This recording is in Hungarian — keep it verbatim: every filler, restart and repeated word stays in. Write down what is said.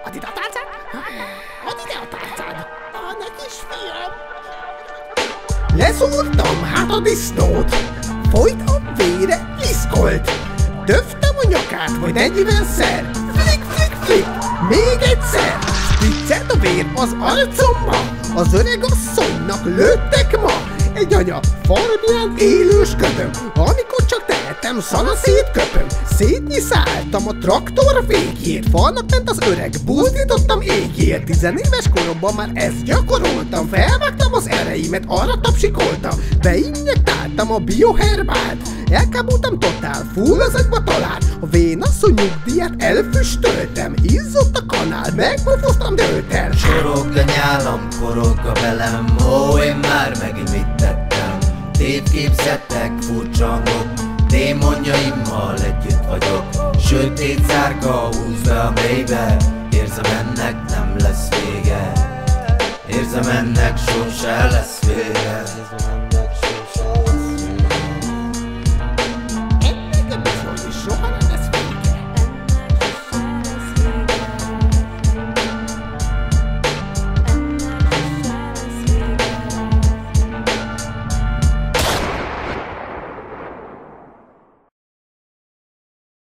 Add ide a tárcád! Add ide a tárcád! Anna kisfiam! Leszúrtam hát a disznót, folyt a vére, liszkolt. Döftem a nyakát, majd ennyivel szer. Flik, flik, flik, még egyszer. Spiccelt a vér az arcomba, az öreg asszonynak lőttek ma. Egy anya farmján élős köpöm, amikor csak tehetem, szana szétköpöm. Szétnyiszáltam a traktor végét, falnak ment az öreg, buzdítottam égért. Tizenéves koromban már ezt gyakoroltam, felvágtam az ereimet, arra tapsikoltam. Beinjektáltam a bioherbát, elkábultam totál, full az agyba talált. A vénasszony nyugdíját elfüstöltem, izzott a kanál, megpofoztam, dőltem. Sorog a nyálam, forog a velem, ó, én már megint mit tettem. Tévképzettek, furcsa hangok, démonjaimmal együtt vagyok. Sötét szárka húz be a mélybe, érzem ennek nem lesz vége. Érzem ennek sose lesz vége.